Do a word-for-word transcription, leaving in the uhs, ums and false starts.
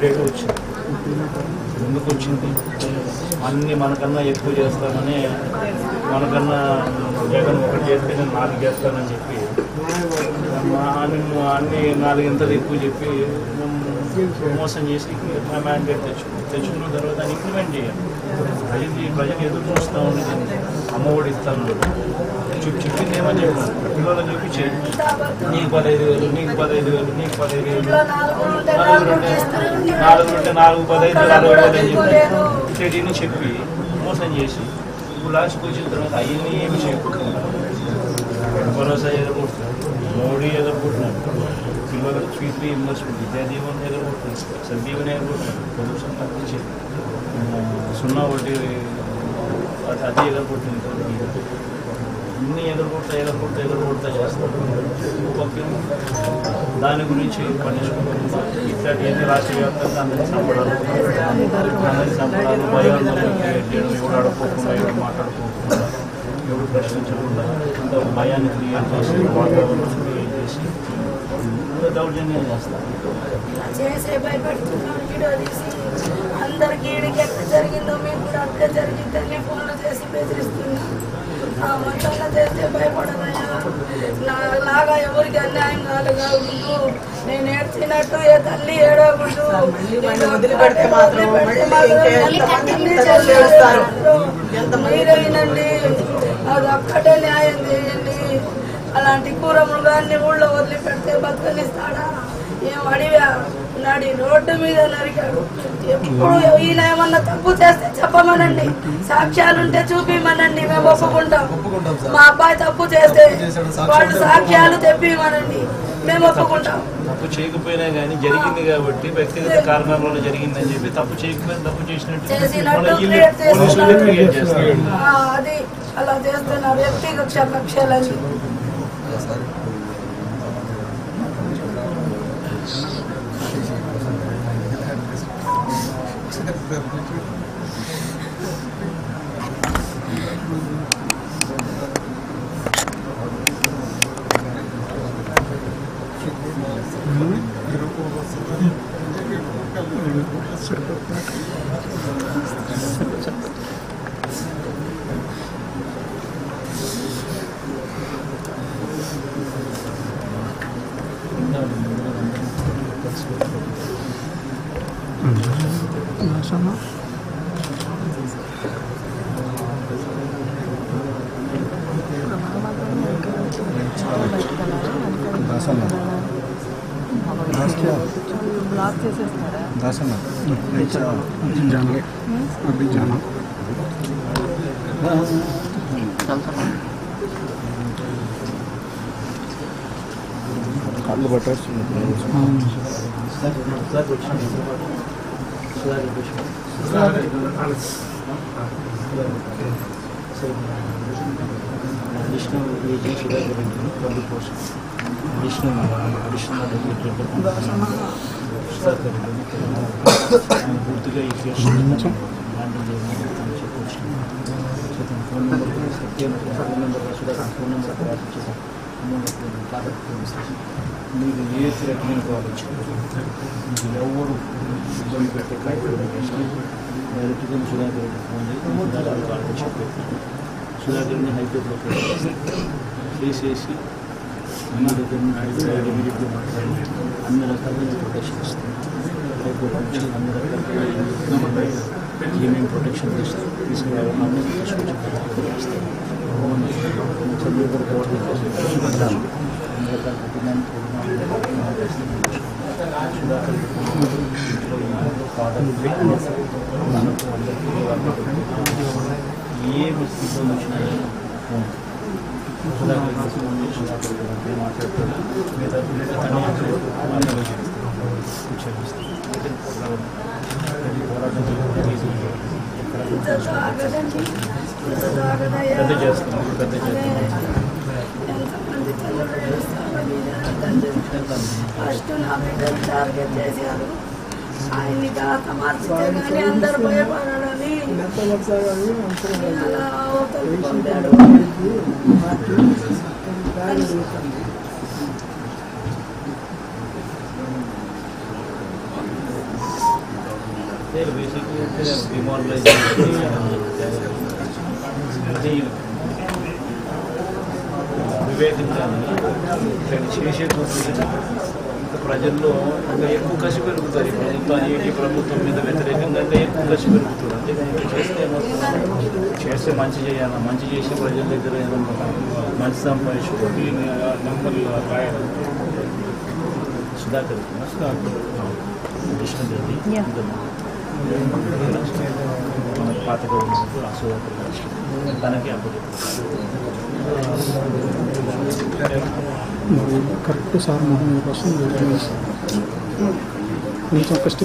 Update వచ్చింది. ఎందుకు వచ్చింది? అన్నీ మనకన్నా ఎక్కువ చేస్తామని, మనకన్నా జగన్ ఒకటి చేస్తే నేను నాలుగు చేస్తానని చెప్పి అన్ని నాలుగింతలు ఎక్కువ చెప్పి మోసం చేసి మ్యాండేట్ తెచ్చుకో తెచ్చుకున్న తర్వాత దాన్ని ఇంప్లిమెంట్ చేయాలి. ప్రజలు ప్రజలు ఎదురు చూస్తూ ఉండేది. అమ్మఒడి ఇస్తాను చూపి చెప్పింది ఏమని చెప్పాను, పిల్లలు చూపి చేయండి, నీకు పదహైదు వేలు నీకు పదహైదు వేలు నీకు పదహైదు వేలు నాలుగు ఉంటే నాలుగు ఉంటే నాలుగు పదహైదు అరవై వేలు అని చెప్పి చెడీని చెప్పి మోసం చేసి ఇప్పుడు లాస్ట్కి వచ్చిన తర్వాత అవన్నీ ఏమి చేయకుండా భరోసా ఎదుర్కొంటున్నారు, మోడీ ఎదుర్కొంటున్నారు, పిల్లలకు ఫీజు రీఇంబర్స్మెంట్, విద్యా దీవెన ఎదుర్కొంటున్నారు, సందీవెన ఎదుర్కొంటున్నారు, పొల్యూషన్ తగ్గించి సున్నా వడ్డీ అది అది ఎదుర్కొంటుంది. అన్నీ ఎదుర్కొంటా ఎదుర్కొంటా ఎదుర్కొంటా చేస్తారు. పక్కన దాని గురించి పట్టించుకుంటున్నా ఇట్లాంటి ఎన్ని రాష్ట్ర వ్యాప్తంగా అందరినీ చంపడాలు అందరినీ చంపడాలు భయాందోళన క్రియేట్ చేయడం, ఎవరు ఆడుకోకుండా ఎవరు మాట్లాడుకోకుండా ఎవరు ప్రశ్నించకుండా అంత భయాన్ని క్రియేట్ చేసి వాతావరణం క్రియేట్ చేసి దౌర్జన్యం చేస్తారు. చేసే భయపెడుతున్నాం. వీడియో తీసి అందరికి ఈడికి ఎక్కడ జరిగిందో మీకు కూడా అక్కడ జరిగిందని ఫోన్లు చేసి బెదిరిస్తున్నా. మొత్తంగా చేస్తే భయపడనయ్యా, నాగా ఎవరికి అన్యాయం కాలుగా ఉండు, నేను ఏడ్చినట్టు ఏ తల్లి ఏడవకుండు, మీరే వినండి, అది ఒక్కటే న్యాయం చేయండి. అలాంటి కూరములుగాన్ని ఊళ్ళో వదిలిపెడితే బతుకనిస్తాడా? ఏం అడివా నాడి రోడ్డు మీద నరికాడు. ఎప్పుడు ఈయన ఏమన్నా తప్పు చేస్తే చెప్పమనండి, సాక్ష్యాలుంటే చూపిమనండి, మేము ఒప్పుకుంటాం. మా అబ్బాయి తప్పు చేస్తే వాళ్ళు సాక్ష్యాలు తెప్పిమనండి, మేము ఒప్పుకుంటాం. తప్పు చేయకపోయినా కానీ జరిగింది కాబట్టి వ్యక్తిగత కారణాల జరిగిందని చెప్పి తప్పు చేయకపోయినా తప్పు చేసినట్టు అది అలా చేస్తున్నారు వ్యక్తిగత కక్షలని. ब्लॉक చేసేస్తారా దాసన జానా అభి జానా కాళ్ళు పట్టేస్తుంది. విష్ణు ట్వంటీ ఫోర్ విష్ణు విష్ణు పూర్తిగా ఈ కేసు హ్యాండిల్ చేయమని చెప్పొచ్చు. Phone number phone number phone number రాసిచ్చేసాం. మీకు ఏ థ్రెట్నింగ్ కావచ్చు, ఎవరు ఇబ్బంది పెట్టే కార్యక్రమం డైరెక్ట్గా సుధాకర్ ఫోన్ చేసి కాల్ చెప్పి సుధాకర్ని హైకోర్టులో కేసేసి అన్ని దగ్గర ఇమీడియట్గా మాట్లాడి అన్ని రకాలుగా ప్రొటెక్షన్ ఇస్తాం. హైకోర్టు నుంచి అన్ని రకాలుగా ఏమేమి ప్రొటెక్షన్ ఇస్తాం తీసుకురావాలని అన్ని తీసుకొచ్చి ఇస్తాం. చంద్రబాబు గవర్నమెంట్ అన్ని రకాల ప్రతిదాన్ని సుధాకర్ మనకు అందరికీ ఏ ఇబ్బంది వచ్చినా ఫోన్ సుధాకర్ సుధాకర్ మాట్లాడుతుంది. మిగతా పెద్ద చేస్తున్నాం పెద్ద ఫస్ట్ నా బిడ్డలు టార్గెట్ చేశారు. ఆయన్ని కాస్త మార్చితే కానీ అందరు భయపడాలని అలా అవతలకి పంపాడు. బేసిక్లీ డిమారలైజ్ వివేకంగా చేసే ప్రజల్లో ఇంకా ఎక్కువ కసి పెరుగుతుంది. ఈ ప్రభుత్వాన్ని ఈ ప్రభుత్వం మీద వ్యతిరేకంగా ఇంకా ఎక్కువ కసి పెరుగుతుంది. అంతేకాని చేస్తే చేస్తే మంచి చేయాలి, మంచి చేసి ప్రజల దగ్గర మంచి సంపాదించుకోండి. నంబర్ సుధాకర్ కృష్ణరెడ్డి పాత గవర్నమెంట్ ఆ సుధాకర్ తనకి అప్పుడు కరెక్ట్ సార్ మొహం కోసం కొంచెం ఒక